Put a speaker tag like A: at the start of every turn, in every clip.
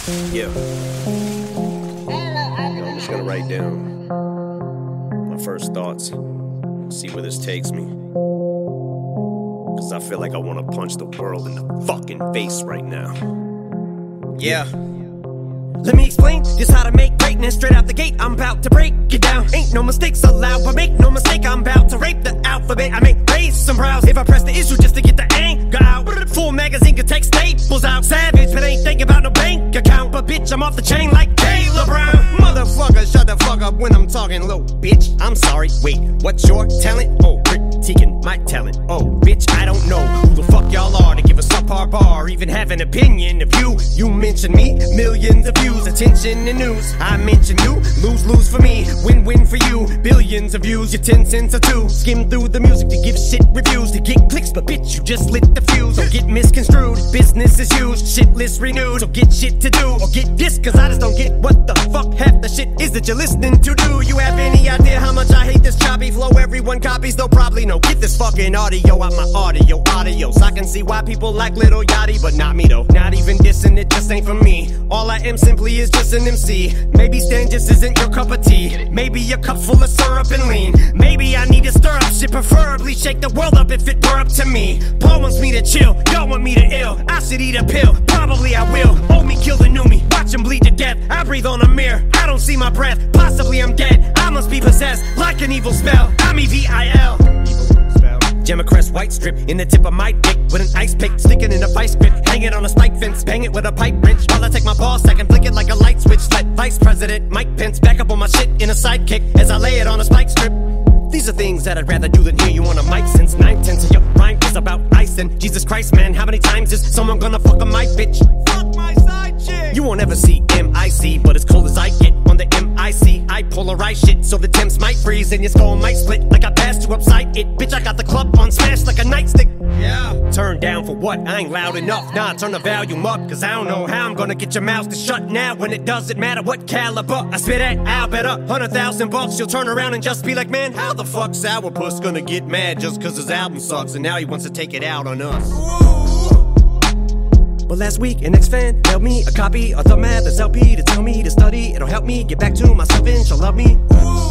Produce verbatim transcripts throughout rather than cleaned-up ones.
A: Yeah. Yo, I'm just gonna write down my first thoughts, see where this takes me. Cause I feel like I wanna punch the world in the fucking face right now. Yeah.
B: Let me explain just how to make greatness straight out the gate. I'm about to break it down. Ain't no mistakes allowed, but make no mistake, I'm about to rape the alphabet. I may raise some brows if I press the issue just to get the anger out. Full magazine can take staples out. Savage, but ain't thinking about no bank account. But bitch, I'm off the chain like Caleb Brown. Motherfucker, shut the fuck up when I'm talking low. Bitch, I'm sorry. Wait, what's your talent? Oh, critiquing my talent. Oh, bitch, I don't know who the fuck y'all are to give a subpar bar, even have an opinion of you. You mention me, millions of views, attention and news. I mention you, lose lose for me, win win for you. Billions of views, your ten cents or two. Skim through the music to give shit reviews, to get clicks, but bitch, you just lit the fuse. Don't get misconstrued, business is used, shit list renewed. So get shit to do, or get this, cause I just don't get what the fuck half the shit is that you're listening to. Do you have any idea how much I hate this choppy flow? Everyone copies, though probably no. Get this fucking audio out my audio, audio. So I can see why people like Lil Yachty, but not me though. Not even dissing, it just ain't for me. All I am simply is just an M C. Maybe Stan just isn't your cup of tea. Maybe a cup full of syrup and lean. Maybe I need to stir up shit, preferably shake the world up if it were up to me. Paul wants me to chill, y'all want me to ill. I should eat a pill, probably I will. Old me kill the new me, watch him bleed to death. I breathe on a mirror, I don't see my breath. Possibly I'm dead, I must be possessed like an evil spell. I'm E V I L. Gemma Crest white strip in the tip of my dick with an ice pick sticking in a vice grip. Hang it on a spike fence, bang it with a pipe wrench while I take my ball sack and flick it like a light switch. Let Vice President Mike Pence back up on my shit in a sidekick as I lay it on a spike strip. These are things that I'd rather do than hear you on a mic, since nine tenths of your rhyme is about ice. And Jesus Christ, man, how many times is someone gonna fuck on my bitch? Fuck my side chick. You won't ever see M I C, but as cold as I get on the M I C, I polarize shit so the temps might freeze and your skull might split like I passed you upside it. Bitch, I got the club on smash like a nightstick. Yeah. Turn down for what? I ain't loud enough. Nah, turn the volume up, cause I don't know how I'm gonna get your mouth to shut now when it doesn't matter what caliber I spit at. I'll bet a hundred thousand bucks you'll turn around and just be like, man, how the fuck Sourpuss gonna get mad just cause his album sucks and now he wants to take it out on us? But last week an ex-fan mailed me a copy of the Mathers L P to tell me to study. It'll help me get back to myself and she'll love me.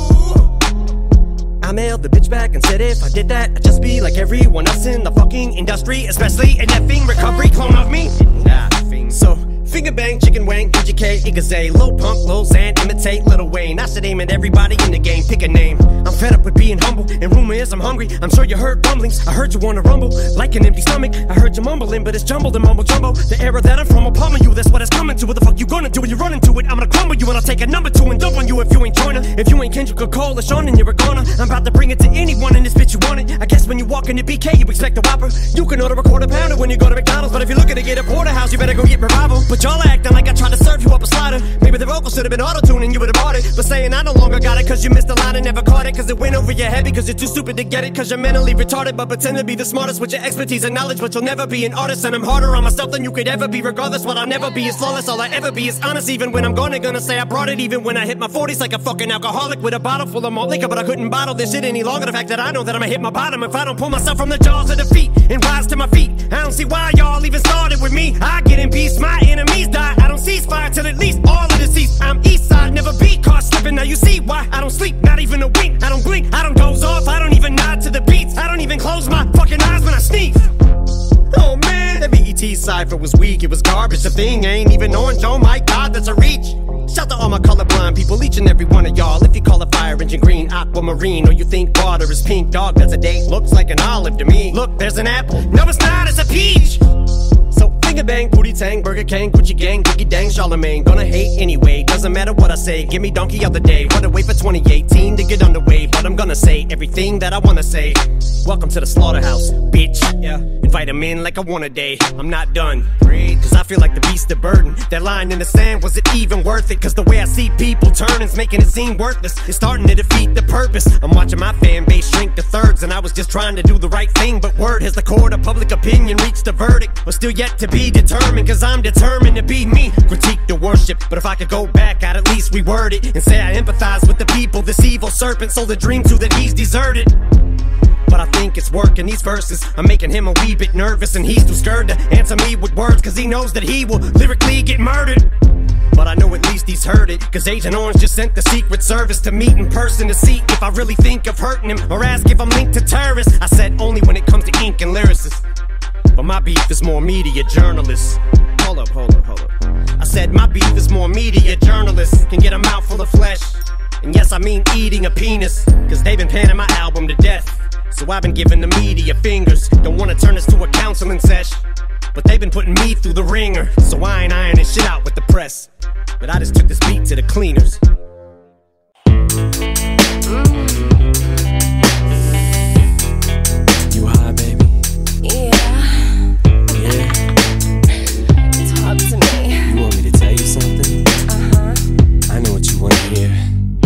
B: I mailed the bitch back and said if I did that, I'd just be like everyone else in the fucking industry, especially an effing recovery clone of me. Nah, so finger bang, chicken wang, P G K, Igaze, Lil Pump, Lil Xan, imitate Lil Wayne. I should aim at everybody in the game, pick a name. I'm fed up with being humble, and rumor is I'm hungry. I'm sure you heard rumblings, I heard you wanna rumble like an empty stomach. I heard you mumbling, but it's jumbled and mumble jumbo. The era that I'm from will pummel you, that's what it's coming to. What the fuck you gonna do when you run into it? I'm gonna crumble you and I'll take a number two and dump on you if you ain't joiner. If you ain't Kendrick or Cole or Sean, then you're a goner. I'm about to bring it to anyone in this bitch you want it. I guess when you walk into B K, you expect a Whopper. You can order a quarter pounder when you go to McDonald's, but if you're looking to get a porterhouse, you better go get Revival. But y'all acting like I tried to serve you up a slider. Maybe the vocals should have been auto-tuned and you would've bought it. But saying I no longer got it cause you missed the line and never caught it, cause it went over your head because you're too stupid to get it, cause you're mentally retarded but pretend to be the smartest with your expertise and knowledge, but you'll never be an artist. And I'm harder on myself than you could ever be. Regardless, what I'll never be is flawless. All I ever be is honest, even when I'm gonna gonna say I brought it. Even when I hit my forties like a fucking alcoholic with a bottle full of malt liquor, but I couldn't bottle this shit any longer. The fact that I know that I'ma hit my bottom if I don't pull myself from the jaws of defeat and rise to my feet. I don't see why y'all even started with me. I get in peace, my enemies die. I don't cease fire till at least all of the seats. I'm east side, never be caught slipping. Now you see why I don't sleep, not even a wink. I don't blink, I don't doze off, I don't even nod to the beats. I don't even close my fucking eyes when I sneeze. Oh man, that B E T cipher was weak, it was garbage. The thing ain't even orange, oh my god, that's a reach. Shout to all my colorblind people, each and every one of y'all. If you call a fire engine green, aquamarine, or you think water is pink, dog, that's a date. Looks like an olive to me. Look, there's an apple. No, it's not, it's a peach. So finger bang, booty tang, Burger King, Gucci gang, Biggie dang, Charlemagne. Gonna hate anyway, doesn't matter what I say. Give me donkey other day, wanna wait for twenty eighteen to get underway. But I'm gonna say everything that I wanna say. Welcome to the slaughterhouse, bitch. Yeah, invite him in like I want a day. I'm not done, cause I feel like the beast of burden. That line in the sand, was it even worth it? Cause the way I see people turning's making it seem worthless. It's starting to defeat the purpose. I'm watching my fan base shrink to thirds, and I was just trying to do the right thing. But word has the court of public opinion reached a verdict. But still yet to be determined, cause I'm determined to be me. Critique the worship, but if I could go back, I'd at least reword it and say I empathize with the people this evil serpent sold a dream to that he's deserted. But I think it's working, these verses are making him a wee bit nervous, and he's too scared to answer me with words, cause he knows that he will lyrically get murdered. but I know at least he's heard it. Cause Agent Orange just sent the Secret Service to meet in person to see if I really think of hurting him, or ask if I'm linked to terrorists. I said only when it comes to ink and lyricists, but my beef is more media journalists. Hold up, hold up, hold up. I said my beef is more media journalists can get a mouthful of flesh. And yes, I mean eating a penis, cause they've been panning my album to death. So I've been giving the media fingers. Don't wanna turn this to a counseling sesh, but they've been putting me through the ringer. So I ain't ironing shit out with the press, but I just took this beat to the cleaners. You high, baby?
C: Yeah.
B: Yeah.
C: Talk to me.
B: You want me to tell you something?
C: Uh-huh.
B: I know what you want to hear.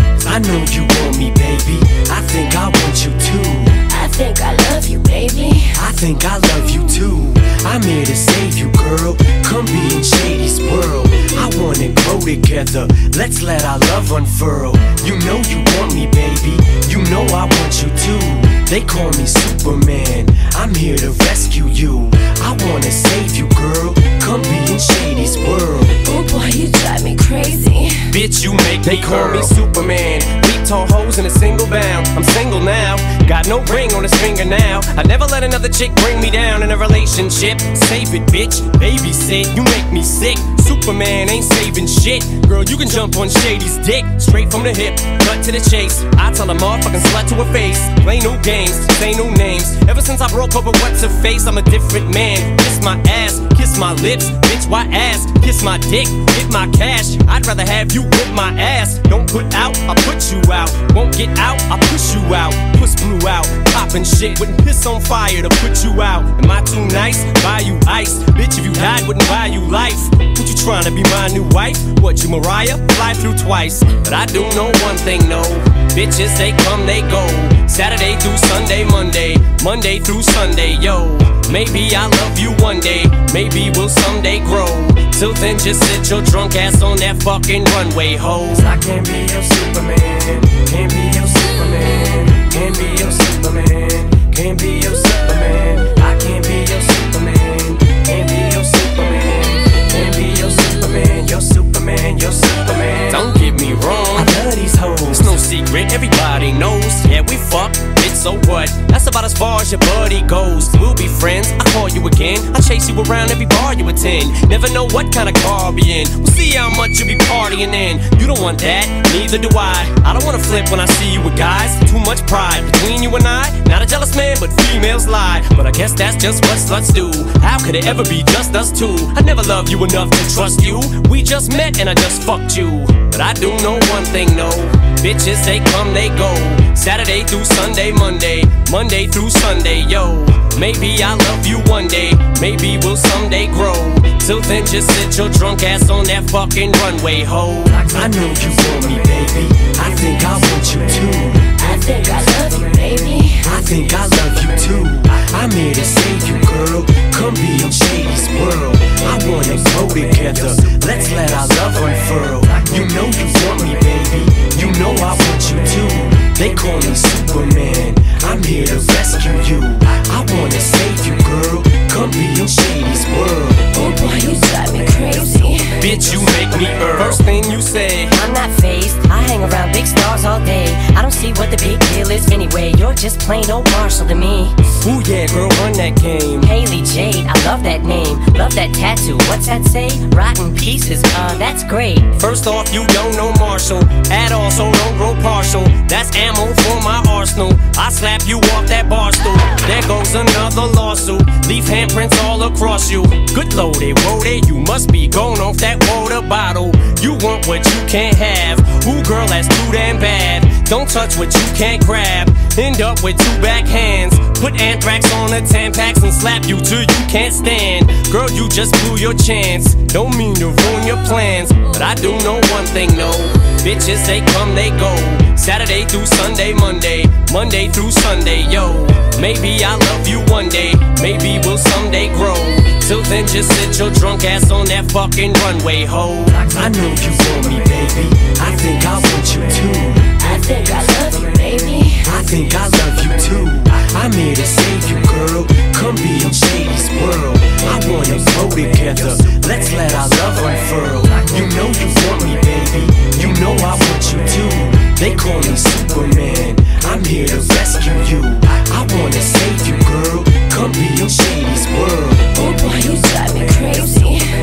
B: I know you want me, baby. I think I want you too.
C: I think I love you, baby.
B: I think I love you too. I'm here to save you, girl. Come be in Shady's world. I wanna grow together. Let's let our love unfurl. You know you want me, baby. You know I want you too. They call me Superman. I'm here to rescue you. I wanna save you, girl. Come be in Shady's world.
C: Oh boy, you drive me crazy.
B: Bitch, you make they me call girl. me Superman. Leap tall hoes in a single bound. I'm single now. Got no ring on his finger now. I never let another chick bring me down in a relationship. Save it, bitch. Babysit. You make me sick. Superman ain't saving shit. Girl, you can jump on Shady's dick. Straight from the hip, cut to the chase. I tell a motherfucking slut to her face. Play new games, say new names. Ever since I broke up with what's her face, I'm a different man. Kiss my ass, kiss my lips. Bitch, why ass? Kiss my dick, get my cash. I'd rather have you whip my ass. Don't put out, I'll put you out. Won't get out, I'll push you out. Puss blew out, poppin' shit. Wouldn't piss on fire to put you out. Am I too nice? Buy you ice. Bitch, if you died, wouldn't buy you life. What you tryna be my new wife? What, you Mariah? Fly through twice. But I do know one thing, no. Bitches, they come, they go. Saturday through Sunday, Monday. Monday through Sunday, yo. Maybe I'll love you one day. Maybe we'll someday grow. Till then, just sit your drunk ass on that fucking runway, ho. Cause I can't be your Superman. Can't be your Superman. Can't be your Superman. Can't be your Superman. I can't be your Superman. Can't be your Superman. Can't be your Superman. Your Superman. Your Superman. Don't get me wrong, I love these hoes. It's no secret, everybody knows. Yeah, we fuck, bitch, so what? That's about as far as your buddy goes. We'll be friends, I call you again. I chase you around every bar you attend. Never know what kind of car I'll be in. We'll see how much you be partying in. You don't want that, neither do I. I don't wanna flip when I see you with guys. Too much pride between you and I. Not a jealous man, but females lie. But I guess that's just what sluts do. How could it ever be just us two? I never loved you enough to trust you. We just met and I just fucked you. But I do know one thing, no. Bitches, they come, they go. Saturday through Sunday, Monday. Monday through Sunday, yo. Maybe I'll love you one day. Maybe we'll someday grow. Till then, just sit your drunk ass on that fucking runway, ho. I know you want me, baby. I think I want you too.
C: I think I love you, baby.
B: I think I love you too. I'm here to save you, girl. Come be in Shady's world. I wanna grow together. Let's let our love unfurl. You know you want me, baby. You know I want you too. They call me Superman. I'm here to rescue you. I wanna save you, girl. Come be in Shady's world.
C: Oh boy, you drive me crazy.
B: Bitch, you make me earn. First thing you say,
C: I'm not phased. I hang around big stars all day. I don't see what the big deal is anyway. You're just plain old Marshall to me.
B: Ooh yeah, girl, run that game.
C: Haley Jade, I love that name. Love that tattoo, what's that say? Rotten pieces, uh, that's great.
B: First off, you don't know Marshall at all, so don't grow partial. That's ammo for my arsenal. I slap you off that bar stool. There goes another lawsuit. Leave handprints all across you. Good loaded, woaded, you must be going off that water bottle. You want what you can't have. Ooh girl, that's too damn bad. Don't touch what you can't grab. End up with two back hands. Put anthrax on the Tampax and slap you till you can't stand. Girl, you just blew your chance. Don't mean to ruin your plans, but I do know one thing, no. Bitches, they come, they go. Saturday through Sunday, Monday. Monday through Sunday, yo. Maybe I'll love you one day. Maybe we'll someday grow. Till then, just sit your drunk ass on that fucking runway, ho. I know you want me, baby. I think I want you too.
C: I think I love you, baby.
B: I think I love you too. I'm here to save you, girl. Come be in Shady's world. I wanna grow together. Let's let our love unfurl. You know you want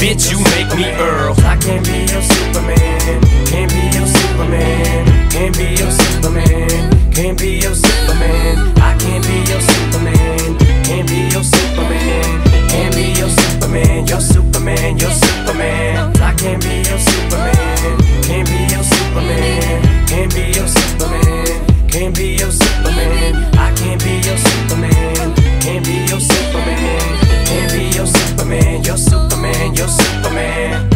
B: bitch, you make me Earl. I can't be your Superman, can't be your Superman, can't be your Superman, can't be your Superman. I can't be your Superman, can't be your Superman, can't be your Superman, your Superman, your Superman. I can't be your Superman, can't be your Superman, can't be your Superman, can't be your Superman. I can't be your Superman, can't be your Superman, can't be your Superman, your Superman, your Superman.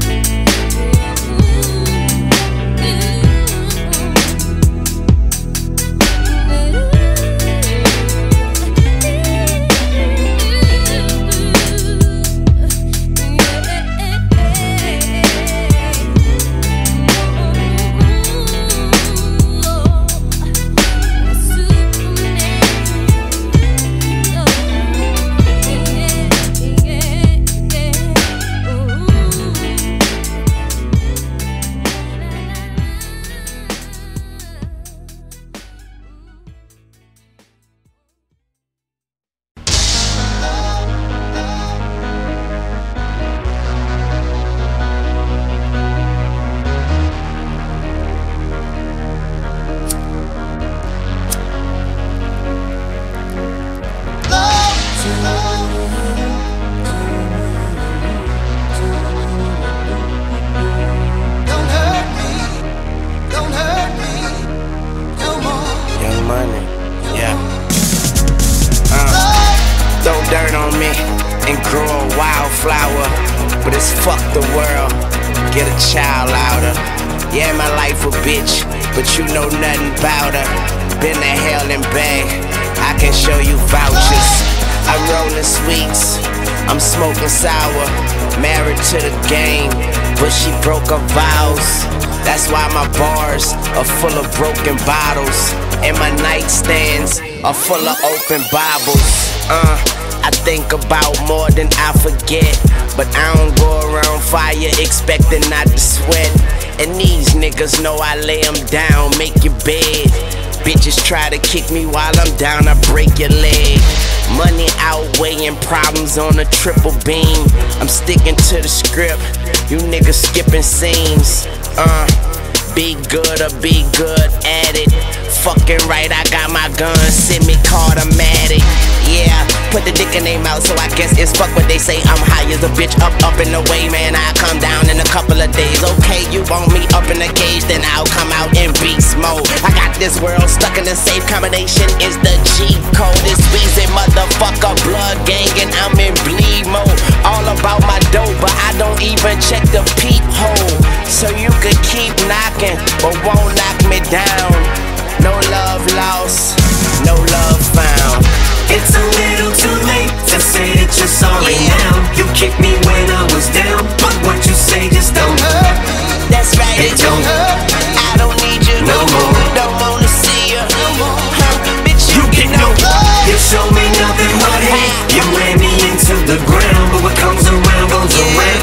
D: Full of broken bottles, and my nightstands are full of open Bibles. Uh, I think about more than I forget, but I don't go around fire expecting not to sweat. And these niggas know I lay them down, make your bed. Bitches try to kick me while I'm down, I break your leg. Money outweighing problems on a triple beam. I'm sticking to the script, you niggas skipping scenes. Uh. Be good or be good at it. Fucking right, I got my gun, semi-automatic. Yeah, put the dick in their mouth, so I guess it's fuck what they say. I'm high as a bitch, up, up and away, man. I come down in a couple of days. Okay, you want me up in the cage, then I'll come out in beast mode. I got this world stuck in a safe combination. Is the G code? It's Weezy, motherfucker, blood gang, and I'm in bleed mode. All about my dough, but I don't even check the peephole. So you could keep knocking, but won't knock me down. No love lost, no love found.
B: It's a little too late to say that you're sorry yeah. now. You kicked me when I was down, but what you say just don't hurt me.
D: That's right,
B: it don't hurt me.
D: I don't need you no more, don't wanna see you no more. Huh, bitch, you, you get no love.
B: You show me nothing but hate. You ran me into the ground, but what comes around goes yeah. around.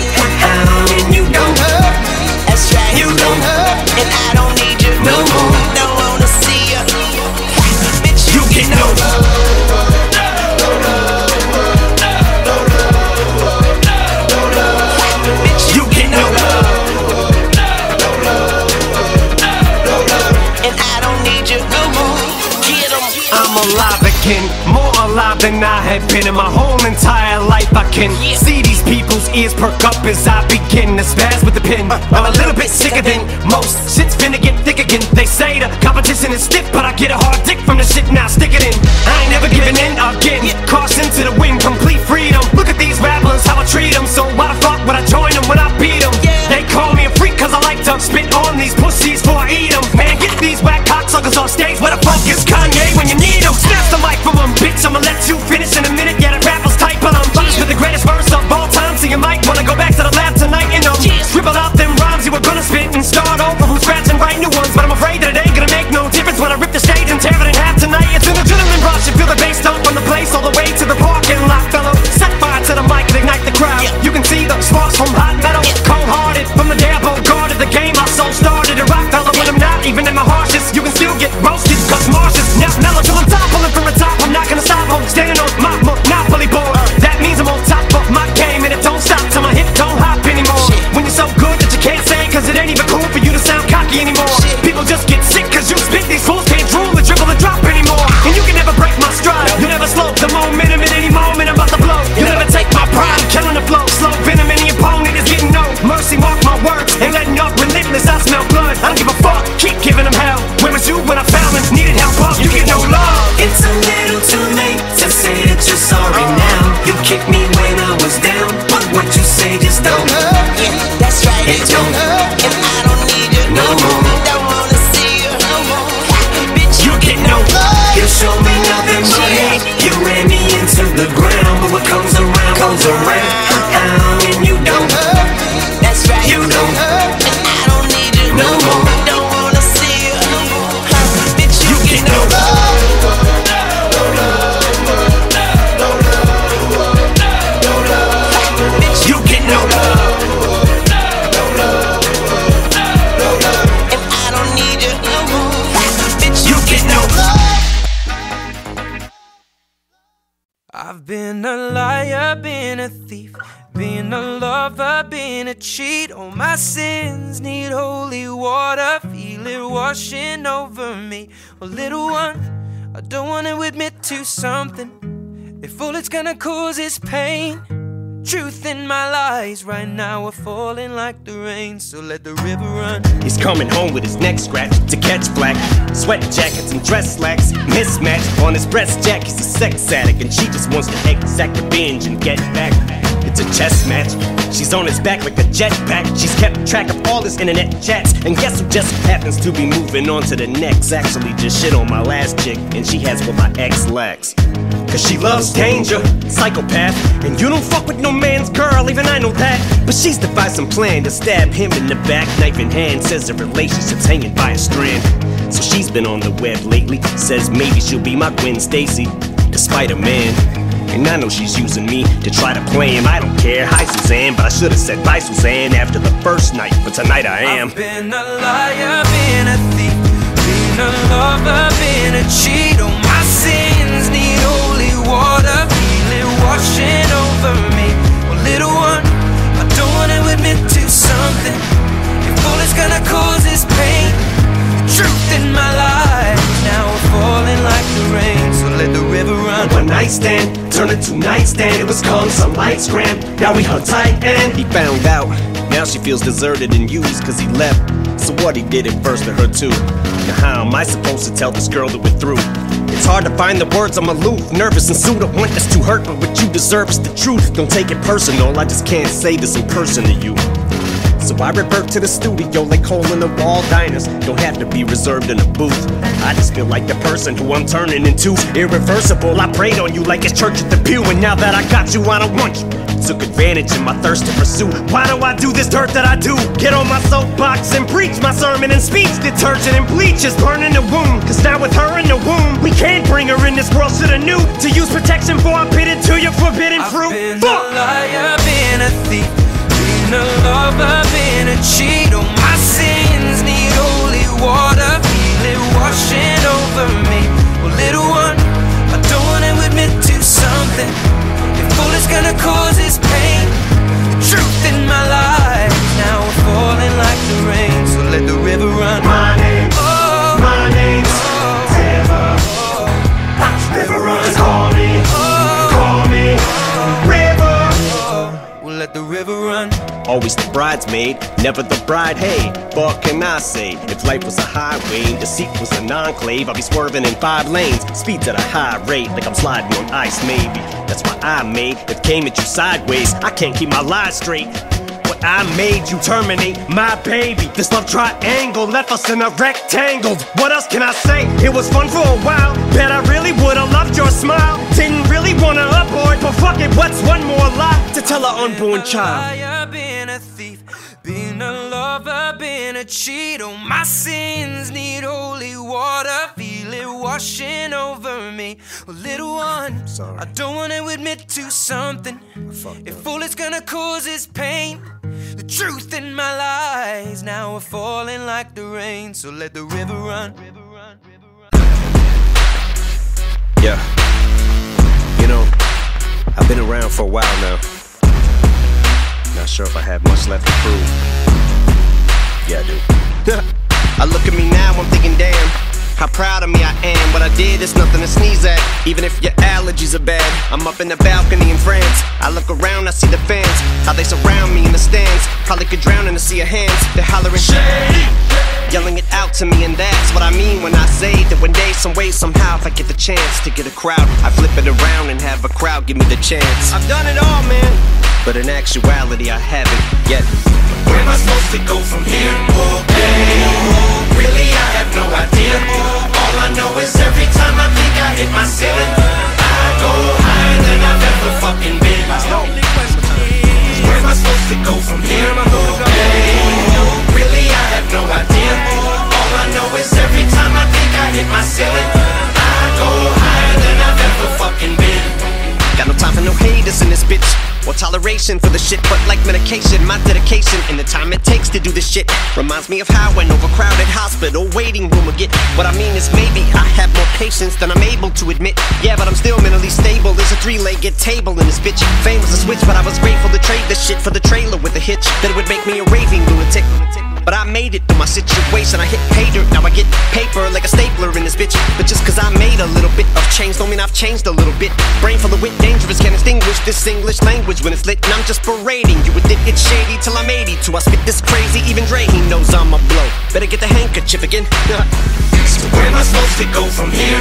B: And you don't hurt me.
D: That's right,
B: you don't hurt me.
D: And I don't need you
B: no more,
D: don't wanna see you. Bitch,
B: you get no love. Alive again, more alive than I have been in my whole entire life. I can yeah. see these people's ears perk up as I begin to spaz with the pen. uh, I'm a little bit sicker than most. Shit's finna get thick again. They say the competition is stiff, but I get a hard dick from the shit, now stick it in. I ain't never giving in again. yeah. Caution to the wind, complete freedom. Look at these rappers, how I treat them. So why the fuck would I join them when I beat them? yeah. They call me a freak cause I like to spit on these pussies before I eat them. Man, get these whack cocksuckers off stage. Where the fuck is Kanye when you need him? Snatch the mic from him, bitch, I'ma let you finish in a minute. Yeah, that rappers tight, but I'm punished with the greatest verse of all time. So you might wanna go back to the lab tonight and um scribble out them rhymes you were gonna spit and start over from scratch and write new ones. But I'm afraid that it ain't gonna make no difference when I rip the stage and tear it in half tonight. It's an adrenaline rush, you feel the bass dump on the place all the way to the parking lot, fellas. when I was down, but what you say just don't hurt.
D: Yeah, that's right.
B: It don't hurt,
D: and I don't need you
B: no more.
D: Don't wanna see you no more. Bitch,
B: You get no love. You show me nothing but hate. You ran me into the ground, but what comes around comes around. And you don't hurt.
D: that's right.
B: You don't hurt.
D: And I don't need you
B: No more.
D: Don't wanna see you no more. Bitch, you,
B: You
D: get
B: get no love.
D: bitch,
B: You get no love.
D: and I don't need you no more. Bitch,
B: You get no love.
E: I've been a liar, been a thief, been a lover, been a cheat. All my sins need holy water, feel it washing over me. Well, little one, I don't want to admit to something. If all it's gonna cause is pain, truth in my lies right now are falling like the rain. So let the river run.
A: He's coming home with his neck scratched to catch black. Sweat jackets and dress slacks mismatched on his breast jack. He's a sex addict and she just wants to exact revenge and get back. It's a chess match. She's on his back like a jetpack. She's kept track of all his internet chats. And guess who just happens to be moving on to the next? Actually just shit on my last chick, and she has what my ex lacks. Cause she loves danger, psychopath. And you don't fuck with no man's girl, even I know that. But she's devised some plan to stab him in the back, knife in hand. Says the relationship's hanging by a strand. So she's been on the web lately. Says maybe she'll be my Gwen Stacy, despite a man. And I know she's using me to try to play him. I don't care, hi Suzanne, but I should've said bye Suzanne after the first night. But tonight I am.
E: I've been a liar, been a thief, been a lover, been a cheat. All my sins need holy water, feel it washing over me. Well, little one, I don't wanna admit to something. If all it's gonna cause is pain, the truth in my life now we're falling like the rain. So let the river run.
A: One night stand turned into nightstand. It was calm, some lights gram. Now we hung tight and he found out. Now she feels deserted and used cause he left. So what, he did it first to her too. Now how am I supposed to tell this girl that we're through? It's hard to find the words, I'm aloof, nervous and sued. I want this to hurt, but what you deserve is the truth. Don't take it personal, I just can't say this in person to you. So I revert to the studio like hole in the wall diners. Don't have to be reserved in a booth. I just feel like the person who I'm turning into. Irreversible, I prayed on you like it's church at the pew. And now that I got you, I don't want you. Took advantage of my thirst to pursue. Why do I do this dirt that I do? Get on my soapbox and preach my sermon and speech. Detergent and bleach is burning the womb. Cause now with her in the womb, we can't bring her in this world. Shoulda knew to use protection before I bit into your forbidden fruit.
E: I've been
A: Fuck!
E: a liar, been a thief, been a lover, been a cheat. All my sins need holy water, feel it washing over me. Well, little one, I don't wanna admit to something. If all it's gonna cause is pain, the truth in my life now we're falling like the rain. So let the river run.
B: My name,
E: Oh,
B: my name's
E: oh,
B: River.
E: oh,
B: River runs, call me, call me, River.
E: oh. We'll let the river run.
A: Always the bridesmaid, never the bride. Hey, what can I say? If life was a highway and deceit was an enclave, I'd be swerving in five lanes, speeds at a high rate, like I'm sliding on ice maybe. That's why I made it came at you sideways. I can't keep my lies straight. What I made you terminate my baby. This love triangle left us in a rectangle. What else can I say? It was fun for a while. Bet I really would've loved your smile. Didn't really wanna abort, but fuck it, what's one more lie to tell our unborn child?
E: Liar, been a thief, been a lover, been a cheat. All my sins need holy water, feel it washing over me. Well, little one,
A: Sorry.
E: I don't wanna admit to something. If all it's gonna cause is pain, the truth in my lies now we're falling like the rain. So let the river run.
A: Yeah, you know, I've been around for a while now. Not sure if I have much left to prove. Yeah, I do. I look at me now, I'm thinking, damn,
B: how proud of me I am. What I did is nothing to sneeze at, even if your allergies are bad. I'm up in the balcony in France, I look around, I see the fans, how they surround me in the stands. Probably could drown in a sea of hands. They're hollering shade, yelling it out to me, and that's what I mean when I say that one day, some way, somehow, if I get the chance to get a crowd, I flip it around and have a crowd give me the chance. I've done it all, man, but in actuality I haven't yet.
F: Where am I supposed to go from here? Okay, really I have no idea. All I know is every time I think I hit my ceiling, I go higher than I've ever fucking been. Where am I supposed to go from here? Okay, really I have no idea. All I know is every time I think I hit my ceiling, I go higher than I've ever fucking been.
B: Got no time for no haters in this bitch, or toleration for the shit, but like medication, my dedication and the time it takes to do this shit reminds me of how an overcrowded hospital waiting room would get. What I mean is maybe I have more patience than I'm able to admit. Yeah, but I'm still mentally stable. There's a three-legged table in this bitch. Fame was a switch, but I was grateful to trade this shit for the trailer with a hitch that it would make me a raving lunatic. But I made it through my situation, I hit pay dirt, now I get paper like a stapler in this bitch. But just cause I made a little bit of change don't mean I've changed a little bit. Brain full of wit, dangerous, can't extinguish this English language when it's lit. And I'm just berating you with it, it's shady till I'm eighty-two. I spit this crazy, even Dre, he knows I'm a blow. Better get the handkerchief again.
F: So where am I supposed to go from here?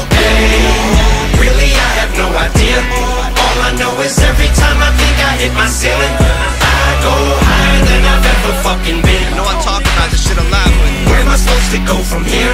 F: Okay, really I have no idea. All I know is every time I think I hit my ceiling, I go higher than I've ever fucking been.
B: I know I talk about this shit a lot, but
F: where am I supposed to go from here?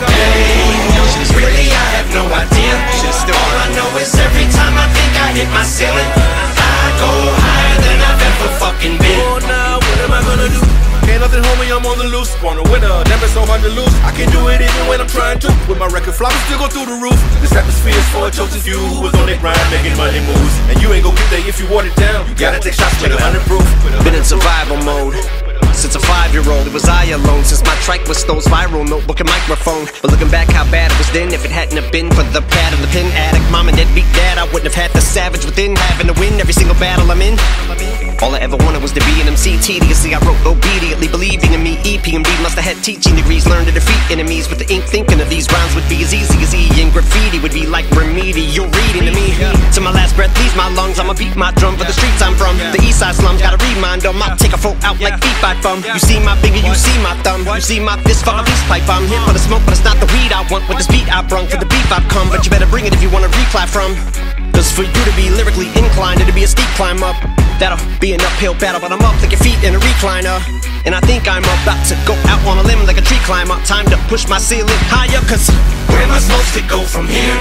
F: Okay, really I have no idea. All I know is every time I think I hit my ceiling, I go higher than I've ever fucking been.
G: Oh, now what am I gonna do? Ain't nothing, homie, I'm on the loose. Born a winner, never so hard to lose. I can do it even when I'm trying to. With my record flopping, still go through the roof. This atmosphere is for a chosen few who was on their grind, making money moves. And you ain't gon' get there if you water it down. You gotta take shots, make a hundred proof.
B: been in survival mode since a five-year-old. It was I alone since my trike was Stone's viral notebook and microphone. But looking back how bad it was then, if it hadn't have been for the pad and the pen addict, mom and dad beat dad, I wouldn't have had the savage within, having to win every single battle I'm in. All I ever wanted was to be an M C. Tediously I wrote obediently, believing in me. E P M D must have had teaching degrees, learned to defeat enemies with the ink, thinking of these rhymes would be as easy as E. And graffiti would be like remedial reading to me. Till my last breath leaves my lungs, I'ma beat my drum for the streets I'm from. The east side slums, gotta remind them, I'll take a folk out like feet by thumb. You see my finger, you see my thumb, you see my fist fuck a peace pipe. I'm here for the smoke, but it's not the weed I want. With this beat I brung, for the beef I've come. But you better bring it if you wanna reply from. Cause for you to be lyrically inclined, it'll be a steep climb up. That'll be an uphill battle, but I'm up like your feet in a recliner. And I think I'm about to go out on a limb like a tree climber. Time to push my ceiling higher, cause
F: where am I supposed to go from here?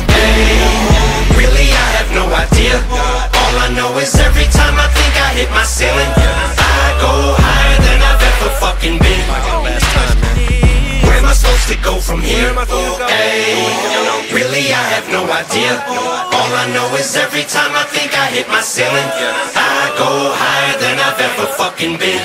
F: Okay, really I have no idea. All I know is every time I think I hit my ceiling, I go higher than I've ever fucking been. Where am I supposed to go from here? Okay, really I have no idea. All I know is every time I think I hit my ceiling, I go higher than I've ever fucking been.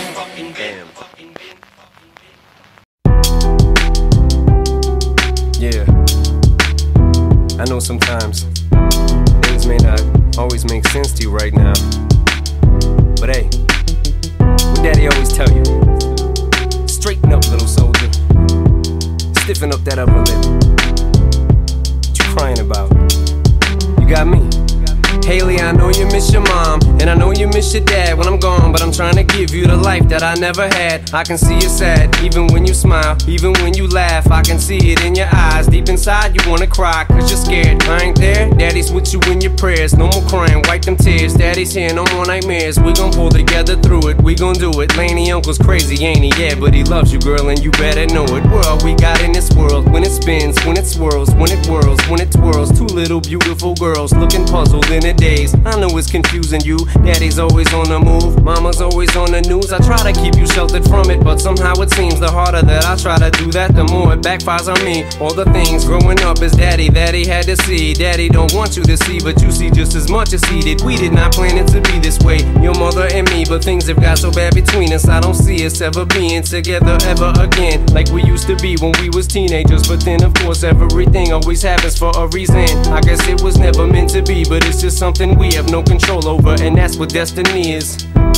B: Yeah, I know sometimes things may not always make sense to you right now, but hey, what daddy always tell you, straighten up, little soldier, stiffen up that upper lip. What you crying about? You got me. Haley, I know you miss your mom, and I know you miss your dad when I'm gone, but I'm trying to give you the life that I never had. I can see you sad, even when you smile, even when you laugh. I can see it in your eyes, deep inside you wanna cry, cause you're scared. I ain't there, daddy's with you in your prayers. No more crying, wipe them tears. Daddy's here, no more nightmares. We gon' pull together through it, we gon' do it. Laney uncle's crazy, ain't he? Yeah, but he loves you, girl, and you better know it. We're all we got in this world, when it spins, when it swirls, when it whirls, when it twirls. Two little beautiful girls looking puzzled in it days. I know it's confusing you. Daddy's always on the move, mama's always on the news. I try to keep you sheltered from it, but somehow it seems the harder that I try to do that, the more it backfires on me. All the things growing up as daddy that he had to see, daddy don't want you to see, but you see just as much as he did. We did not plan it to be this way, your mother and me, but things have got so bad between us. I don't see us ever being together ever again, like we used to be when we was teenagers. But then of course everything always happens for a reason. I guess it was never meant to be, but it's just something we have no control over, and that's what destiny is.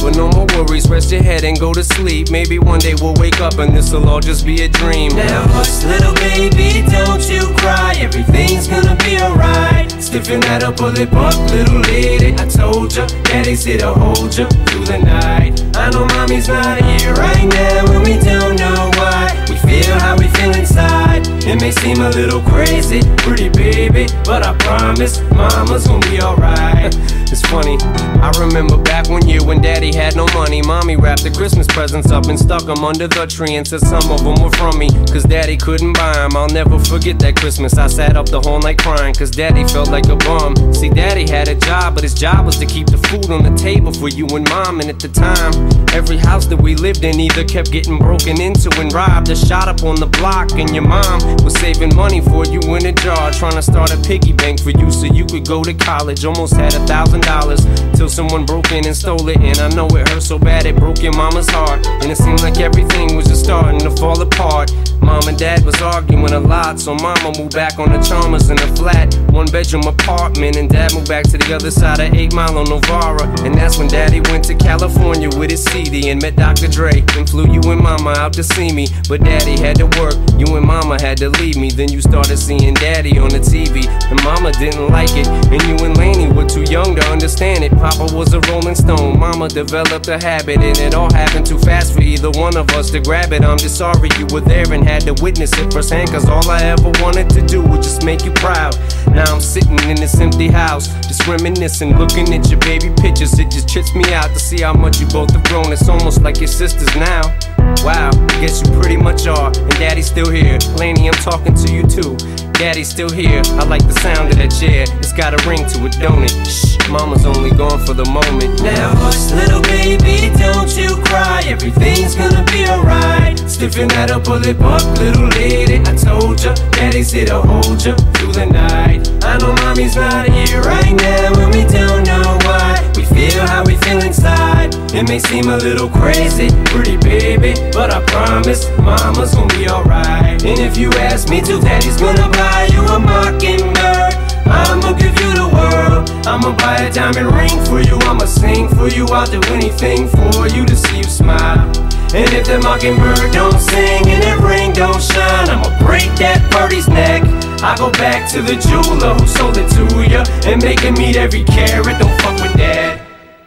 H: But no more worries, rest your head and go to sleep. Maybe one day we'll wake up and this'll all just be a dream.
B: Now hush, little baby, don't you cry. Everything's gonna be alright. Stiffen that up, pull it up, little lady. I told ya, daddy's here to hold ya through the night. I know mommy's not here right now, and we don't know why. We feel how we feel inside. It may seem a little crazy, pretty baby, but I promise mama's gonna be alright.
H: It's funny, I remember back one year when daddy had no money. Mommy wrapped the Christmas presents up and stuck them under the tree and said some of them were from me, cause daddy couldn't buy them. I'll never forget that Christmas. I sat up the whole night crying cause daddy felt like a bum. See, daddy had a job, but his job was to keep the food on the table for you and mom. And at the time, every house that we lived in either kept getting broken into and robbed or shot up on the block. And your mom was saving money for you in a jar, trying to start a piggy bank for you so you could go to college. Almost had a thousand dollars till someone broke in and stole it. And I know it hurt so bad it broke your mama's heart. And it seemed like everything was just starting to fall apart. Mom and dad was arguing a lot, so mama moved back on the Chalmers in a flat one bedroom apartment, and dad moved back to the other side of eight Mile on Novara. And that's when daddy went to California with his C D and met Doctor Dre and flew you and mama out to see me. But daddy had to work, you and mama had to leave me. Then you started seeing daddy on the T V, and mama didn't like it, and you and Laney were too young to understand it. Papa was a Rolling Stone, mama developed a habit, and it all happened too fast for either one of us to grab it. I'm just sorry you were there and had to witness it firsthand, cause all I ever wanted to do was just make you proud. Now I'm sitting in this empty house, just reminiscing, looking at your baby pictures. It just trips me out to see how much you both have grown. It's almost like your sisters now. Wow, I guess you pretty much are, and daddy's still here. Laney, I'm talking to you too. Daddy's still here, I like the sound of that chair. It's got a ring to it, don't it? Shh, mama's only gone for the moment.
B: Now hush, little baby, don't you cry. Everything's gonna be alright. Stiffen that up, pull it up, little lady. I told ya, daddy's here to hold ya through the night. I know mommy's not here right now, and we don't know why. We feel how we feel inside. It may seem a little crazy, pretty baby, but I promise mama's gonna be alright. And if you ask me to, daddy's gonna buy you a mockingbird. I'ma give you the world. I'ma buy a diamond ring for you. I'ma sing for you. I'll do anything for you to see you smile. And if the mockingbird don't sing and that ring don't shine, I'ma break that birdie's neck. I go back to the jeweler who sold it to ya and make him eat every carat. Don't fuck with that.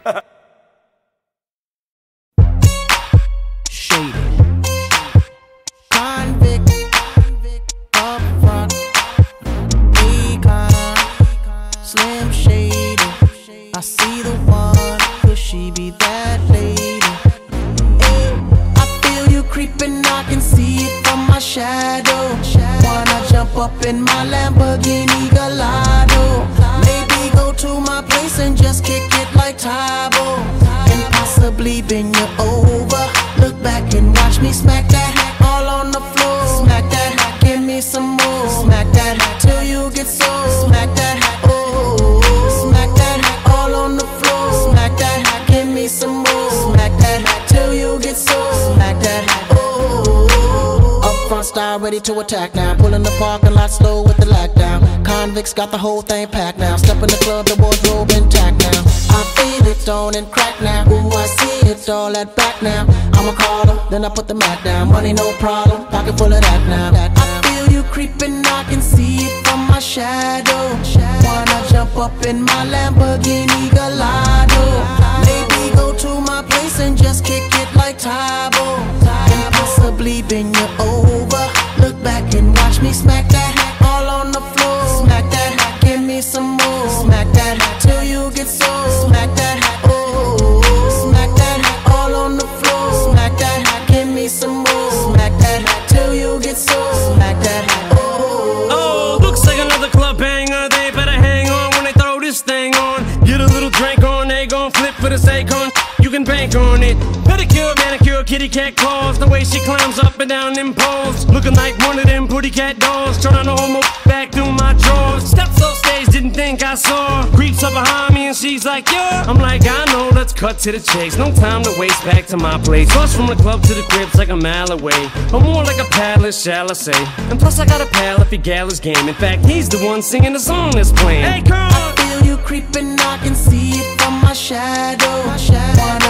I: I see the one, could she be that lady? Hey, I feel you creeping, I can see it from my shadow. Wanna jump up in my Lamborghini Gallardo? Maybe go to my place and just kick it like Tybo, and possibly bend you over. Look back and watch me smack that all on the floor. Smack that, give me some more. Smack that till you get so. Smack that, oh. Smack that all on the floor. Smack that, give me some more. Smack that till you get so. Smack that, oh. Up front style, ready to attack now. Pulling the parking lot slow with the lockdown. Convicts got the whole thing packed now. Step in the club, the wardrobe intact now. I feel it on and crack now. Ooh, I see it all at back now. I'm a caller, then I put the mat down. Money no problem, pocket full of that now. I feel you creeping, I can see it from my shadow. Wanna jump up in my Lamborghini Gallardo? Maybe go to my place and just kick it like Tybo, and possibly bend you over. Look back and watch me smack that all on the floor. Smack that, give me some more. Smack that till you get so. Smack that, oh. Smack that all on the floor. Smack that, give me some more. Smack that till you get so. Smack that, oh.
B: Oh, looks like another club banger. They better hang on when they throw this thing on. Get a little drink on, they gon' flip for the sake on. You can bank on it. Pedicure, manicure, kitty cat claws. The way she climbs up and down them poles, looking like one of them pretty cat dolls. Trying to hold my back through my drawers. Steps off stage, didn't think I saw. Creeps up behind me and she's like, yeah. I'm like, I know, let's cut to the chase. No time to waste, back to my place. Bus from the club to the crib's like a mile away, or more like a palace, shall I say. And plus I got a pal if he gal is game. In fact, he's the one singing the song that's playing. Hey, girl!
I: I feel you creeping, I can see it from my shadow. Wanna jump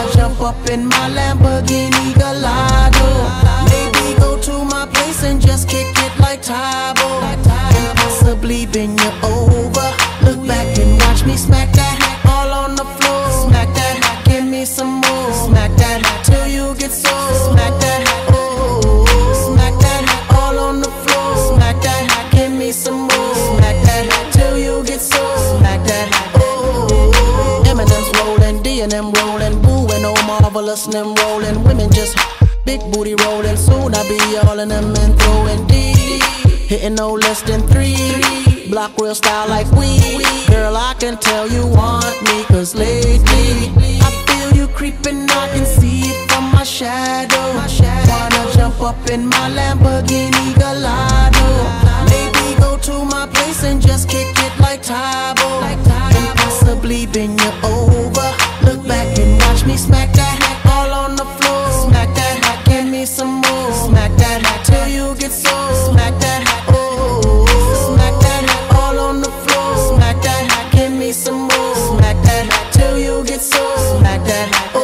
I: up in my Lamborghini Gallardo. Maybe go to my place and just kick it like Tybo, and possibly bend you over. Look back and watch me smack that all on the floor. Smack that, give me some more. Smack that till you get sore. Smack that, oh, smack that all on the floor. Smack that, give me some more. Smack that till you get sore. Smack that, oh. Eminem's rolling, D and M rolling, Boo and oh marvelous and them rolling. Women just big booty rolling. Soon I be all in them and throwing D, hitting no less than three. Block real style like we. Girl, I can tell you want me, cause lately I feel you creeping, I can see it from my shadow. Wanna jump up in my Lamborghini Gallardo. Maybe go to my place and just kick it like Tybo, and possibly bend you over. Look back and watch me smack that all on the floor. Smack that, give me some more. Smack that till you get sore. Smack that, oh, smack that all on the floor. Smack that, give me some more. Smack that till you get sore. Smack that, oh.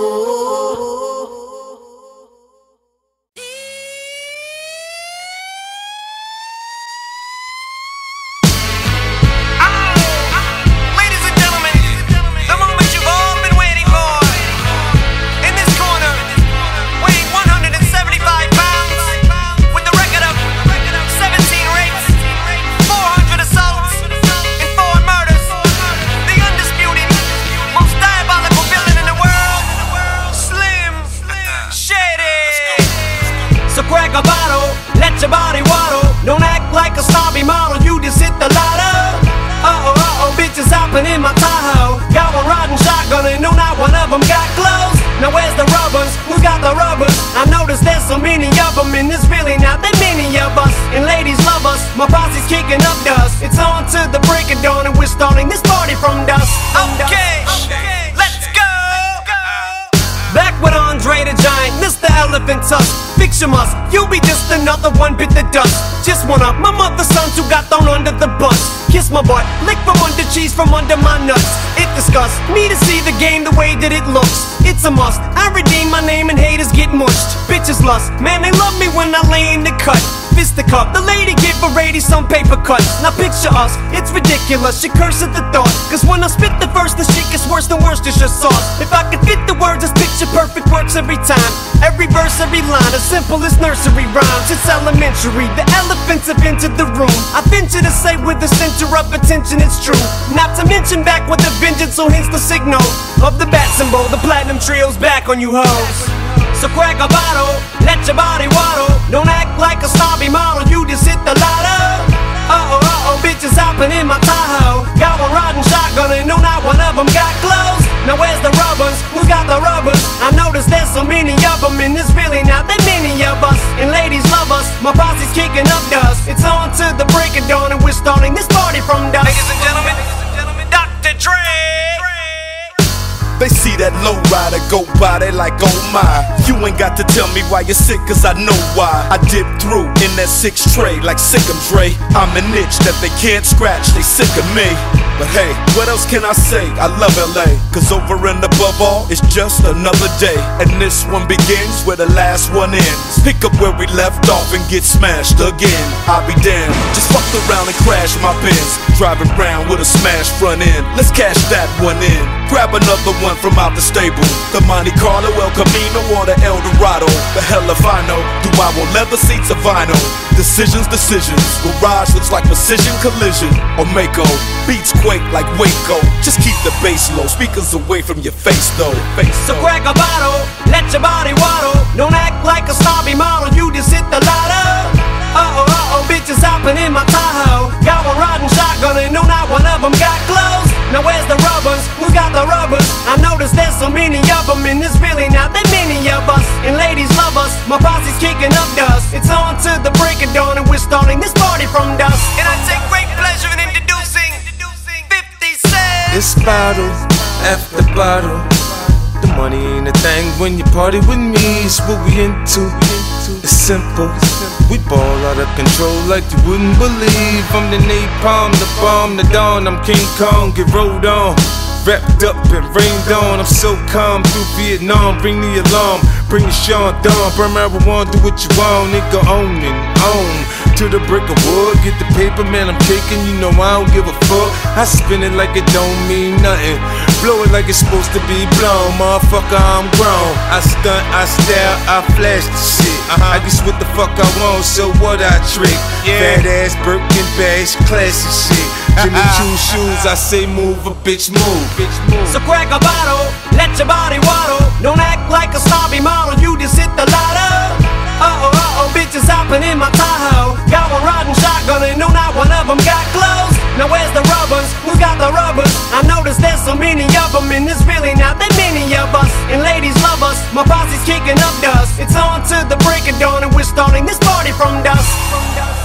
B: Your body waddle, don't act like a snobby model, you just hit the lotto. Uh-oh, uh-oh, bitches hopping in my Tahoe. Got one riding shotgun and no, not one of them got clothes. Now where's the rubbers? Who got the rubbers? I noticed there's so many of them, and there's really not that many of us. And ladies love us, my posse's kicking up dust. It's on to the break of dawn and we're starting this party from dusk. Okay, okay, let's go. Back with Andre the Giant, Mister Elephant Tusk. Fix your must, you'll be just another one bit the dust. Just one of my mother's sons who got thrown under the bus. Kiss my butt, lick from under cheese from under my nuts. It disgusts me to see the game the way that it looks. It's a must, I redeem my name and haters get mushed. Bitches lust, man they love me when I lay in the cut. Fisticuff, the lady give a lady some paper cuts. Now picture us, it's ridiculous, she curse at the thought. Cause when I spit the verse, the shit gets worse than worse, it's just sauce. If I could fit the words, this picture perfect works every time. Every verse, every line, as simple as nursery rhymes. It's elementary, the elephants have entered the room. I venture to say with the center of attention it's true. Not to mention back with a vengeance, so hence the signal of the bat symbol. The platinum trio's back on you hoes. So crack a bottle, let your body waddle. Don't act like a snobby model, you just hit the lotto. Uh-oh, uh-oh, bitches hopping in my Tahoe. Got one riding shotgun and no, not one of them got clothes. Now where's the rubbers? Who's got the rubbers? I noticed there's so many of them, and there's really not that many of us. And ladies love us, my posse's kicking up dust. It's on to the break of dawn and we're starting this party from dusk. Ladies and gentlemen, Doctor Dre.
G: They see that low rider go by, they like, oh my. You ain't got to tell me why you're sick, cause I know why. I dip through in that six tray like Sick'em Dre. I'm an itch that they can't scratch, they sick of me. But hey, what else can I say? I love L A, cause over and above all, it's just another day. And this one begins where the last one ends. Pick up where we left off and get smashed again. I'll be damned, just fucked around and crashed my Benz. Driving around with a smashed front end. Let's cash that one in. Grab another one from out the stable. The Monte Carlo, El Camino, or the El Dorado. The hell if I know. Do I want leather seats or vinyl? Decisions, decisions. Garage looks like precision collision. Or Mako. Beats quake like Waco. Just keep the bass low. Speakers away from your face though. Face
B: so crack a bottle, let your body waddle. Don't act like a snobby model, you just hit the lotto. Uh-oh, uh-oh, bitches hopping in my Tahoe. Got one riding shotgun and no, not one of them got clothes. Now where's the rubbers? Who got the rubbers? I noticed there's so many of them, and there's really not that many of us. And ladies love us, my posse's kicking up dust. It's on to the break of dawn and we're starting this party from dusk. And I take great pleasure in introducing fifty Cent.
E: This bottle after bottle, the money ain't a thing when you party with me. It's what we into. It's simple. We ball out of control like you wouldn't believe. I'm the napalm, the bomb, the dawn. I'm King Kong, get rolled on.
J: wrapped up and rained on. I'm so calm through Vietnam. Bring the alarm, bring the Sean Dawn. Burn marijuana, do what you want, nigga. Own and own to the brick of wood. Get the paper, man, I'm taking. You know I don't give a fuck. I spin it like it don't mean nothing. Blow it like it's supposed to be blown. Motherfucker, I'm grown. I stunt, I style, I flash the shit. uh-huh. I guess what the fuck I want, so what I trick. Yeah. Fat ass Birkin bags, classy shit. Jimmy Choo shoes, I say move, a bitch move. Bitch move.
B: So crack a bottle, let your body waddle. Don't act like a snobby model, you just hit the lotto. Uh-oh, uh-oh, bitches hopping in my Tahoe. Got one riding shotgun and no, not one of them got clothes. Now where's the rubbers? Who's got the rubbers? I noticed there's so many of them, and there's really not that many of us. And ladies love us, my posse's kicking up dust. It's on to the break of dawn, and we're starting this party from dusk. From dusk.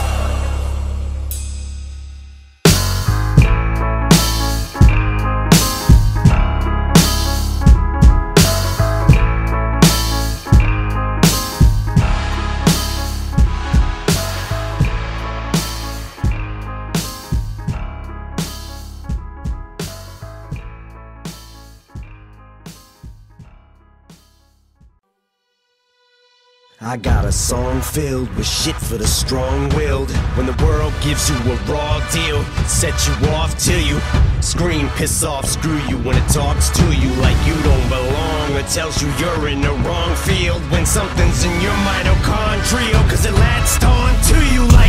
A: I got a song filled with shit for the strong-willed. When the world gives you a raw deal, set you off till you scream, piss off, screw you. When it talks to you like you don't belong, or tells you you're in the wrong field. When something's in your mitochondrial, cause it latched on to you like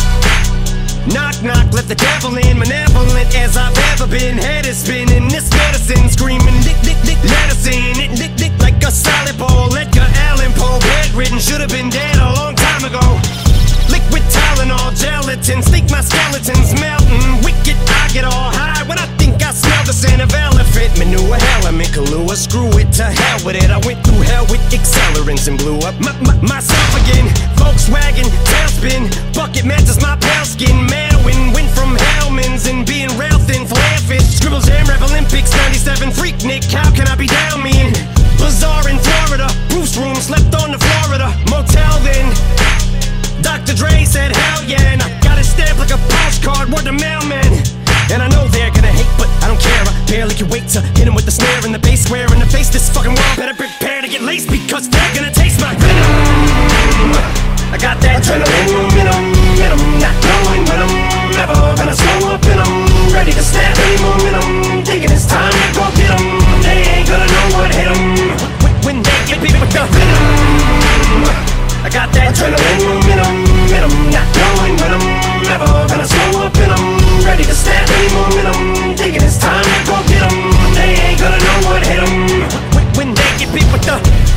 A: knock, knock, let the devil in. Malevolent as I've ever been. Head is spinning, this medicine screaming, dick, dick, dick, medicine. It dick, dick like a solid ball. Edgar Allan Poe, bedridden, should have been dead a long time ago. Liquid Tylenol, gelatin, think my skeleton's melting. Wicked, I get all high when I think I smell the scent of elephant manure. Element Kahlua, screw it, to hell with it. I went through hell with accelerants and blew up my, my, myself again. Volkswagen, tailspin, bucket matches my pale skin. Mailwind, went from Hellman's and being rail thin, flare fish. Scribble Jam, Rap Olympics, ninety-seven, Freak Nick, how can I be down me in? Bazaar in Florida, Bruce room, slept on the Florida motel then. Doctor Dre said hell yeah, and I got it stamped like a postcard, word to mailman. And I know they're gonna hate, but I don't care. I barely can wait to hit him with the snare and the bass square in the face. This fucking world better prepare to get laced, because they're gonna taste my venom. I got that adrenaline momentum, momentum, not knowing when I'm never gonna slow up, and I'm ready to snap any momentum. Thinking it's time to go get 'em. They ain't gonna know what hit 'em when they get beat with the venom. I got that adrenaline momentum, momentum, not knowing when I'm never gonna slow up, and I'm ready to snap any momentum. Thinking it's time to go get 'em. They ain't gonna know what hit 'em when they get beat with the.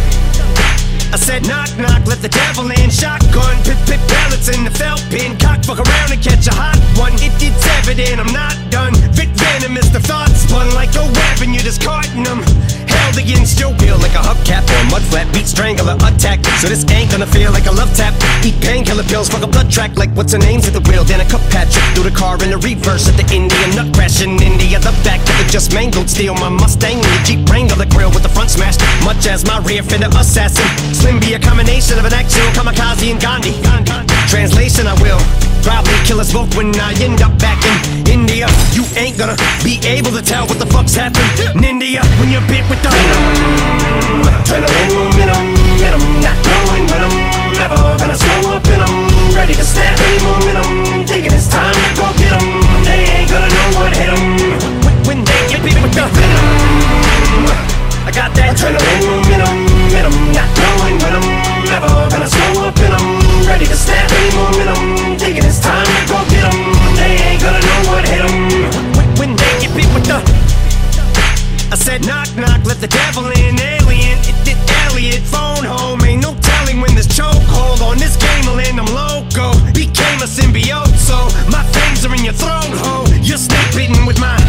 A: I said knock, knock, let the devil in. Shotgun, pip, pip, pellets in the felt pin. Cock, fuck around and catch a hot one. It, it's evident I'm not done. Vic Venom is the thought spun like a weapon. You're discarding them. Held against your will like a hubcap or a mud flap. Beat strangler attack, so this ain't gonna feel like a love tap. Eat painkiller pills, fuck a blood track like what's her name's at the wheel. Then a cup Patrick through the car in the reverse at the Indian nut crash in India. The back of the just mangled steel. My Mustang and the Jeep Wrangler grill with the front smashed, much as my rear fender assassin. Slim be a combination of an actual kamikaze and Gandhi. Translation, I will probably kill us both when I end up back in India. You ain't gonna be able to tell what the fuck's happened in India when you're bit with the venom. Adrenaline momentum, momentum, not knowing when I'm never gonna slow up, and I'm ready to snap any momentum. Thinking it's time to go get 'em. They ain't gonna know what hit 'em when they get bit with the venom. I got that adrenaline momentum, momentum, not knowing when I'm never gonna slow up, and I'm ready to snap any momentum. Thinking it's time to go get 'em. They ain't gonna know what hit 'em when they get beat with the. I said knock, knock, let the devil in. Alien, it did Elliot, phone home. Ain't no telling when this chokehold on this game will end. I'm loco, became a symbiote, so my fangs are in your throat, ho. You're snake bitten with my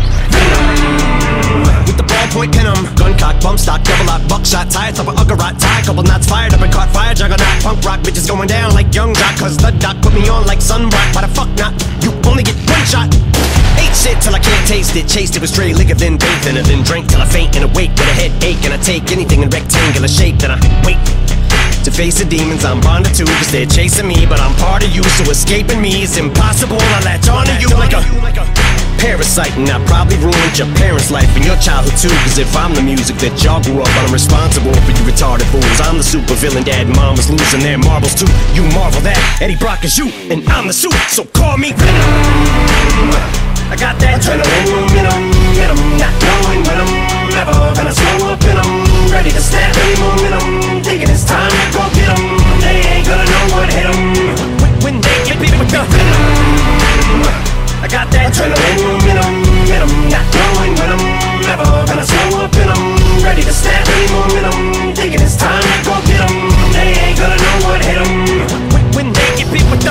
A: venom. With the ballpoint pin 'em, gun cock, bump stock, double lock, buckshot, tie top of Uggarot, tie, couple knots fired up and caught fire, juggernaut, punk rock, bitches going down like young jock, cause the doc put me on like sunrock. Why the fuck not? You only get one shot. Ate shit till I can't taste it, chased it with stray liquor, then bathed in it, then drank till I faint and awake with a headache, and I take anything in rectangular shape, then I wait to face the demons I'm bonded to, cause they're chasing me, but I'm part of you, so escaping me is impossible. I latch onto you like a
B: parasite, and I probably ruined your parents' life and your childhood too. Cause if I'm the music that y'all grew up on, I'm responsible for you retarded fools. I'm the super villain, dad and mom was losing their marbles too. You marvel that Eddie Brock is you, and I'm the suit, so call me Venom. I got that adrenaline momentum, momentum, not knowing when I'm never gonna slow up and I'm ready to snap any momentum. Thinking it's time to go get 'em. They ain't gonna know what hit 'em when they get beat with the venom. I got that adrenaline momentum, momentum, not knowing when I'm never gonna slow up and I'm ready to snap any momentum. Thinking it's time to go get 'em. They ain't gonna know what hit 'em when they get beat with the.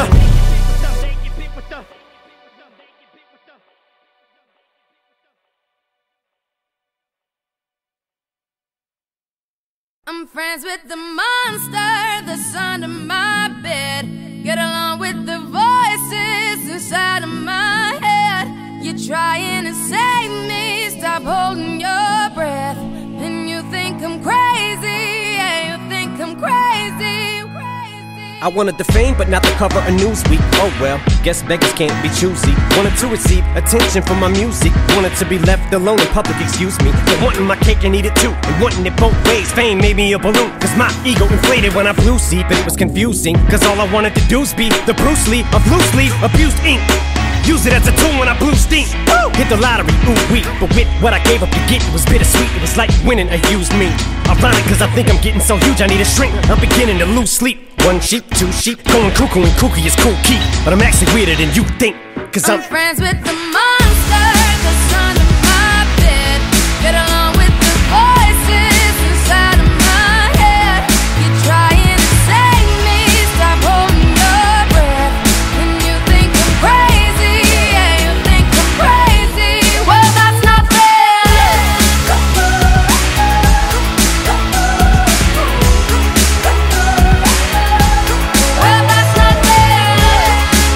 K: I'm friends with the monster that's under my bed. Get along with the voices inside of my head. You're trying to save me, stop holding your breath. And you think I'm crazy, yeah, you think I'm crazy.
B: I wanted the fame, but not the cover of Newsweek. Oh well, guess beggars can't be choosy. Wanted to receive attention from my music. Wanted to be left alone in public, excuse me. But wanting my cake and eat it too, and wanting it both ways. Fame made me a balloon, cause my ego inflated when I flew seep. And it was confusing, cause all I wanted to do was be the Bruce Lee of loosely abused ink. Use it as a tool when I blew steam. Woo! Hit the lottery, ooh wee. But with what I gave up to get, it was bittersweet. It was like winning a used me. Ironic, cause I think I'm getting so huge I need a shrink. I'm beginning to lose sleep. One sheep, two sheep, going cuckoo and kooky is cool key. But I'm actually weirder than you think, cause I'm,
K: I'm friends with the monster that's under my bed. Get along with the voices inside of my head. You're trying to save me, stop holding your breath. And you think I'm crazy, yeah, you think I'm crazy. Well, that's not fair. Well, that's not fair.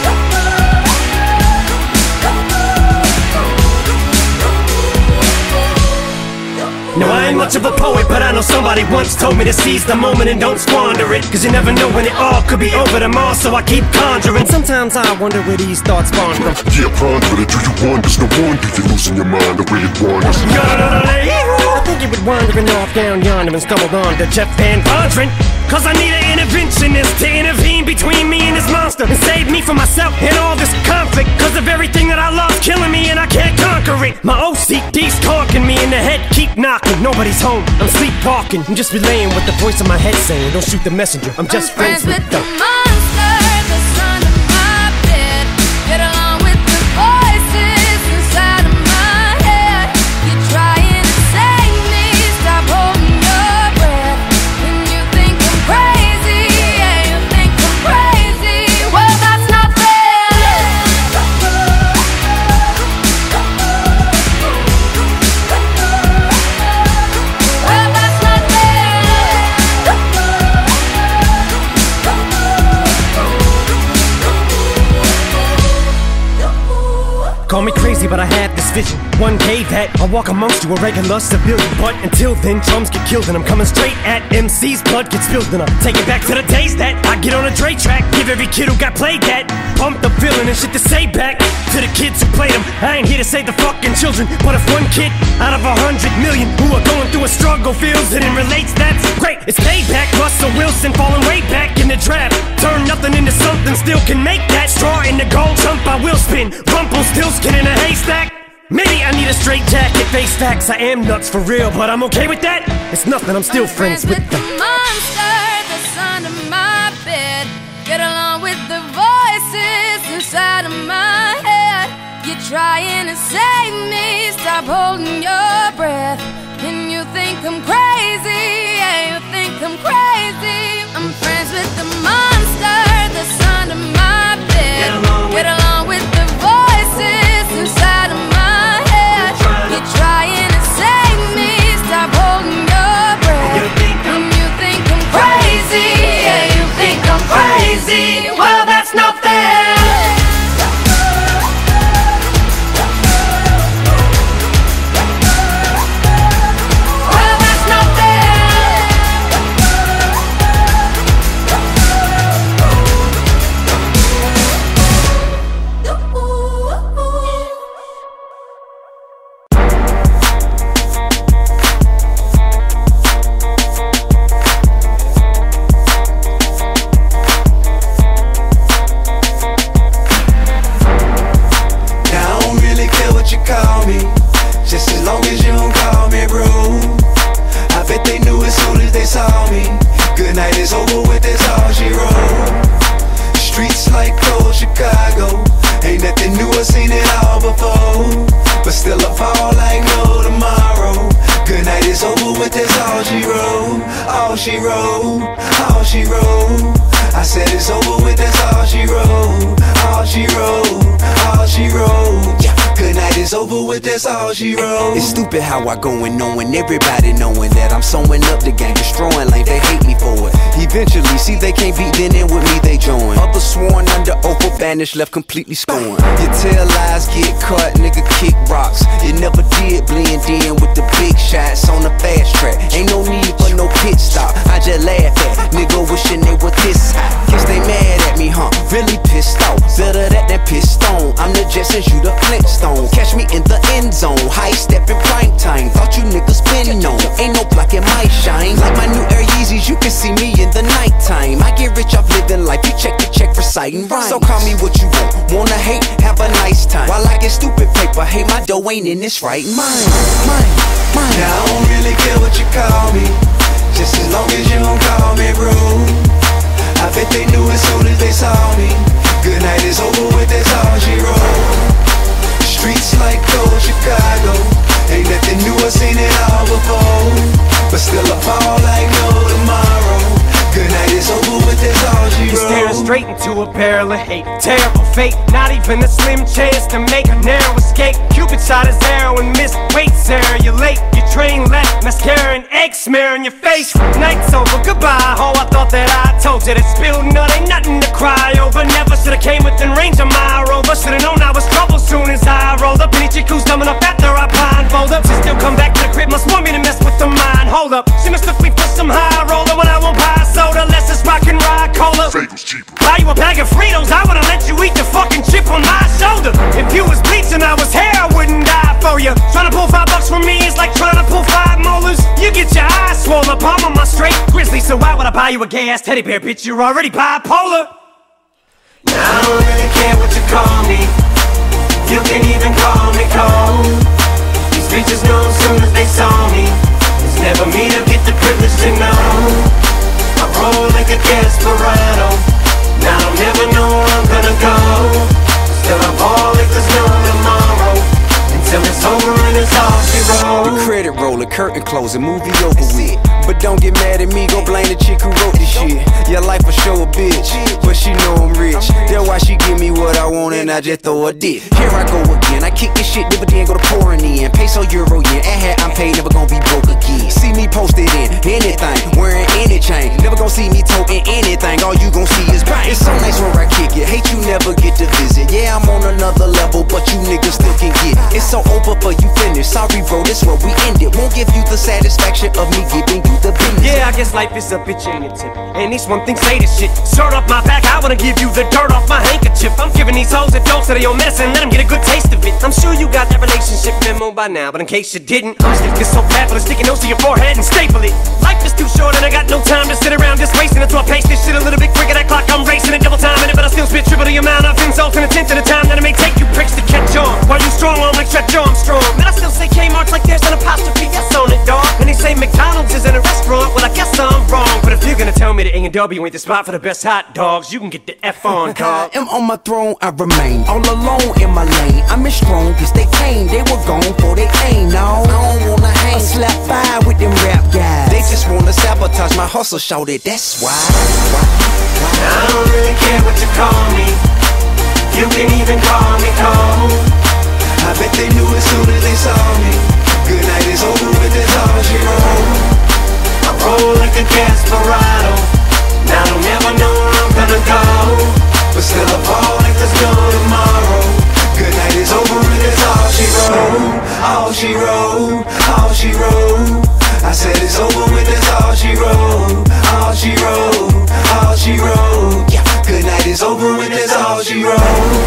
B: now I ain't much of a poet, but I know somebody once told me to seize the moment and don't squander it. Cause you never know when it all could be over tomorrow, so I keep conjuring. Sometimes I wonder where these thoughts spawn from.
L: Yeah, ponder it, do you wonder? No wonder you're losing your mind the way it wanders.
B: I think you would wandering off down yonder and stumbled on to Jeff Van Vondren. Cause I need an interventionist to intervene between me and this monster and save me from myself and all this conflict. Cause of everything that I love's killing me and I can't conquer it. My O C D's talking me in the head, keep knocking. Nobody's home, I'm sleepwalking. I'm just relaying what the voice in my head saying. Don't shoot the messenger, I'm just
K: I'm friends, friends with the,
B: the
K: monster that's under my bed. Get along with the voices inside of my head. You're trying to save me, stop holding your breath. And you think I'm crazy, yeah, you think I'm crazy. Well, that's not fair. Well, that's not fair.
B: Call me crazy, but I had this vision. One day that I'll walk amongst you, a regular civilian. But until then, drums get killed and I'm coming straight at M C's. Blood gets spilled and I'll take it back to the days that I get on a Dre track. Give every kid who got played that pump the feeling and shit to say back to the kids who played them. I ain't here to save the fucking children, but if one kid out of a hundred million who are going through a struggle feels it and relates, that's great. It's payback. Russell Wilson falling way back in the draft. Turn nothing into something, still can make that. Straw in the gold jump, I will spin. Rumpelstiltskin in a haystack. Maybe I need a straight jacket, face facts. I am nuts for real, but I'm okay with that. It's nothing, I'm still
K: I'm
B: friends,
K: friends
B: with
K: with the monster that's under my bed. Get along with the voices inside of my head. You're trying to save me, stop holding your breath. And you think I'm crazy, yeah, you think I'm crazy. I'm friends with the monster that's under my bed. Get along with the voices inside of my head. You're trying to save me, stop holding your breath. And you think I'm crazy, yeah, you think I'm crazy. Well, that's not fair.
M: over with, that's all she wrote. All she wrote, all she wrote. I said it's over with, that's all she wrote. All she wrote, all she wrote. Yeah. Good night is over with, that's all she wrote.
N: It's stupid how I go and knowing everybody knowing that I'm sewing up the game, destroying like they hate me for it. Eventually, see they can't beat, then in with me they join. Others sworn under oath or banished, left completely scorned. You tell lies, get cut, nigga kick rocks. You never did blend in with the big shots on the fast track. Ain't no need for no pit stop. I just laugh at nigga wishing they were this high. Guess they mad at me, huh? Really pissed off. Better that than pissed on. I'm the Jetsons, you the Flintstone. Catch me in the end zone, high step in prime time. Thought you niggas been known. Ain't no blocking my shine. Like my new Air Yeezys, you can see me in the nighttime. I get rich off living life. You check the check for citing rhymes. So call me what you want. Wanna hate? Have a nice time. While I get stupid paper, hey, my dough ain't in this right mind. Mine, mine.
M: Now I don't really care what you call me, just as long as you don't call me rude. I bet they knew as soon as they saw me. Good night is over with, that's all she wrote. Streets like cold Chicago, ain't nothing new, I seen it all before. But still I fall like no tomorrow. Good night is over with, that's all she wrote.
H: You're staring straight into a barrel of hate. Terrible fate, not even a slim chance to make a narrow escape. Cupid shot his arrow and missed. Wait, Sarah, you're late. Your train left, mascara and egg smear on your face. Night's over, goodbye. Oh, I thought that I told you that spilled nut ain't nothing to cry over. Never should've came within range of my rover. Should've known I was trouble soon as I rolled up. Any chick who's coming up after I blindfold up. She still come back to the crib, must want me to mess with the mind. Hold up, she must have me for some high roller when I won't buy soda. Less it's rock and ride cola. Buy you a bag of Fritos, I would've let you eat the fucking chip on my shoulder. If you was bleach and I was hair, I wouldn't die for you. Trying to pull five bucks from me is like trying to pull five molars. You get your eyes swollen, palm on my straight grizzly. So why would I buy you a gay ass teddy bear, bitch? You're already bipolar.
F: Now I don't really care what you call me. You can even call me cold. These bitches know as soon as they saw me. It's never me to get the privilege to know. I roll like a desperado. Now I don't never know where I'm gonna go. Still I ball like there's no tomorrow. Until it's over and it's all she wrote.
N: The credit roller, curtain closing, movie over with. But don't get mad at me, go blame the chick who wrote this shit. Your life will show a bitch, but she know I'm rich. That's why she give me what I want and I just throw a dick. Here I go again, I kick this shit, never then go to pouring in. Peso, euro, yen, and hat I'm paid, never gonna be broke again. See me posted in anything, wearing any chain. Never gonna see me toting anything, all you gon' see is bang. It's so nice where I kick it, hate you never get to visit. Yeah, I'm on another level, but you niggas still can get it. It's so over for you finished, sorry bro, this where we end it. Won't give you the satisfaction of me giving you the business.
H: Yeah, I guess life is a bitch, ain't it, tip? And these one thing say this shit. Shirt off my back, I wanna give you the dirt off my handkerchief. I'm giving these hoes a dose of their own medicine, let them get a good taste of it. I'm sure you got that relationship memo by now, but in case you didn't, I'm stick this so fat, but a sticky nose to your forehead and staple it. Life is too short and I got no time to sit around just wasting it. So I pace this shit a little bit quicker, that clock I'm racing it, double timing it, but I still spit triple the amount of insults in a tenth of the time that it may take you pricks to catch on. While you strong on like Stretch Armstrong, man, I still say Kmart's like there's an apostrophe S on it, dog. And they say McDonald's is in a restaurant, well I guess I'm wrong. But if you're gonna tell me that A and W ain't the spot for the best hot dogs, you can get the F on, dog.
N: I am on my throne, I remain all alone in my lane. I'm as strong as they came, they were gone for they came. No, I don't wanna hang, slap by with them rap guys. They just wanna sabotage my hustle, shout it, that's why. why, why.
F: I don't really care what you call me. You can even call me cold.
M: I bet they knew as soon as they saw me. Good night is over with, that's all she wrote.
F: I roll like a desperado. Now I don't never know where I'm gonna go. But still I fall like there's no tomorrow.
M: Good night is over and that's all she wrote. All she wrote, all she wrote. I said it's over with, that's all she wrote. All she wrote, all she wrote. Yeah. Good night is over with, that's all she wrote.